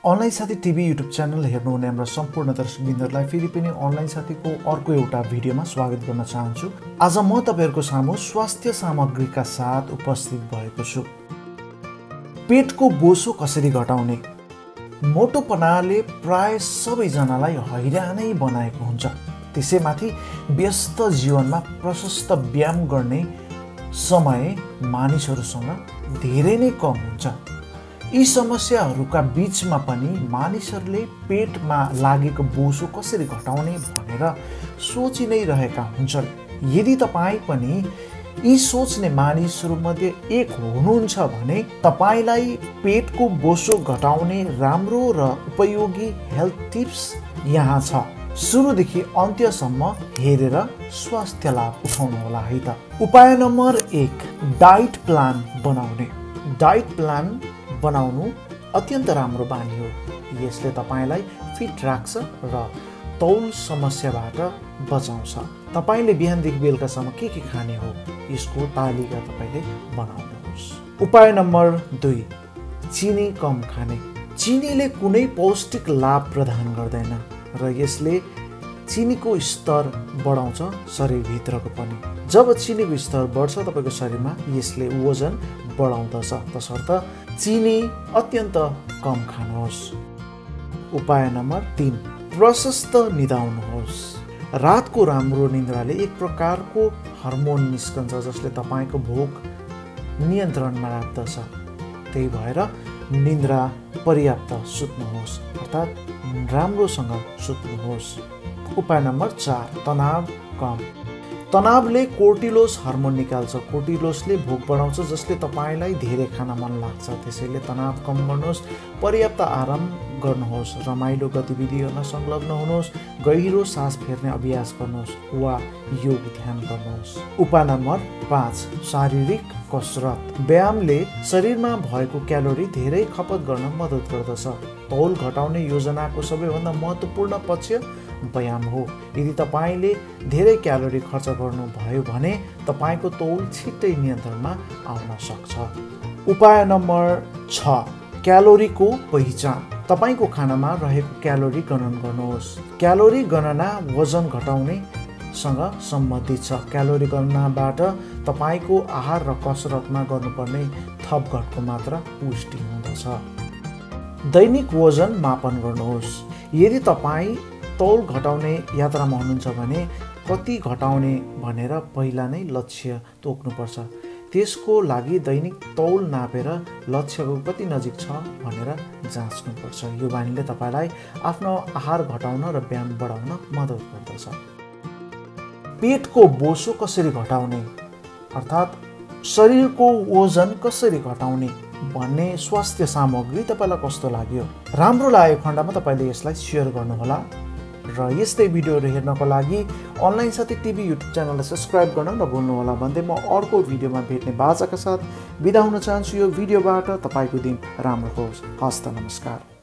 Online साथी TV YouTube channel हेर्नुहुने हाम्रा सम्पूर्ण दर्शकवृन्दहरूलाई फेरि पनि अनलाइन साथीको अर्को एउटा भिडियोमा स्वागत गर्न चाहन्छु। आज म तपाईहरुको सामु स्वास्थ्य सामग्रीका साथ उपस्थित भएको छु। पेटको बोसो कसरी घटाउने? मोटोपनाले प्राय सबैजनालाई हैरानै बनाएको हुन्छ। त्यसैमाथि व्यस्त जीवनमा प्रशस्त व्यायाम गर्ने समय मानिसहरुसँग धेरै नै कम हुन्छ। यी समस्याहरूका बीचमा पनि मानिसहरूले पेटमा लागेको बोसो कसरी घटाउने भनेर सोचि नै रहेका हुन्छन्। यदि तपाई पनि यी सोच्ने मानिसहरूमध्ये एक हुनुहुन्छ भने तपाईलाई पेटको बोसो घटाउने राम्रो र उपयोगी हेल्थ टिप्स यहाँ छ। सुरुदेखि अन्त्यसम्म हेरेर स्वास्थ्य लाभ उठाउनु होला है त। उपाय नम्बर 1, डाइट प्लान बनाउने। डाइट प्लान बनाउनु अत्यन्त राम्रो बानी हो। यसले तपाईलाई फिट राख्छ र तौल समस्याबाट बचाउँछ। तपाईले बिहानदेखि बेलुकासम्म के खाने हो यसको तालिका तपाईले बनाउनुहोस्। उपाय नम्बर 2, चिनी कम खाने। चिनीले कुनै पौष्टिक लाभ प्रदान गर्दैन र यसले चिनीको स्तर बढाउँछ शरीरभित्रको पनि। जब चिनीको स्तर बढ्छ तपाईको शरीरमा यसले वजन बढाउँदछ। तसर्थ चिनी अत्यन्त कम खानुहोस्। उपाय नम्बर 3, प्रशस्त निदाउनुहोस्। रातको राम्रो निन्द्राले एक प्रकारको हार्मोन निस्कन्छ जसले तपाईको भोक नियन्त्रणमा राख्दछ। त्यही भएर निन्द्रा पर्याप्त सुत्नुहोस्, अर्थात् राम्रोसँग सुत्नुहोस्। उपाय नम्बर 4, तनाव कम। तनावले कोर्टिलोस हार्मोन निकाल्छ। कोर्टिलोसले भोक बढाउँछ जसले तपाईलाई धेरै खान मन लाग्छ। त्यसैले तनाव कम गर्नुहोस्, पर्याप्त आराम गर्नुहोस्, रमाइलो गतिविधिहरूमा संलग्न हुनुहोस्, गहिरो सास फेर्ने अभ्यास गर्नुहोस् वा योग ध्यान गर्नुहोस्। उपाय नम्बर 5, शारीरिक कसरत। व्यायामले शरीरमा भएको क्यालोरी धेरै खपत गर्न मद्दत गर्दछ। तौल घटाउने योजनाको सबैभन्दा महत्त्वपूर्ण पक्ष व्यायाम हो। यदि तपाईले धेरै क्यालोरी खर्च गर्नुभयो भने तपाईको तौल छिट्टै नियन्त्रणमा आउन सक्छ। उपाय नम्बर 6, क्यालोरीको पहिचान। तपाईको खानामा रहेको क्यालोरी गणना गर्नुहोस्। क्यालोरी गणना वजन घटाउने सँग सम्बन्धित छ। क्यालोरी गणनाबाट तपाईको आहार र कसरतमा गर्नुपर्ने थपघटको मात्रा पुष्टि हुँदछ। दैनिक वजन मापन गर्नुहोस्। यदि तपाई तौल घटाउने यात्रामा हुनुहुन्छ भने कति घटाउने भनेर पहिला नै लक्ष्य तोक्नुपर्छ। त्यसको लागि दैनिक तौल नापेर लक्ष्यको कति नजिक छ भनेर जाँच्नुपर्छ। यो बानीले तपाईलाई आफ्नो आहार घटाउन र व्यायाम बढाउन मद्दत गर्दछ। पेटको बोसो कसरी घटाउने अर्थात् शरीरको वजन कसरी घटाउने भन्ने स्वास्थ्य सामग्री तपाईलाई कस्तो लाग्यो? राम्रो लागेको खण्डमा तपाईले यसलाई शेयर गर्नुहोला र यस्तै भिडियोहरू हेर्नको लागि अनलाइन साथी टिभी युट्युब च्यानललाई सब्स्क्राइब गर्न नभुल्नुहोला भन्दै म अर्को भिडियोमा भेट्ने बाचाका साथ बिदा हुन चाहन्छु। यो भिडियोबाट तपाईको दिन राम्रो होस्। हस्त नमस्कार।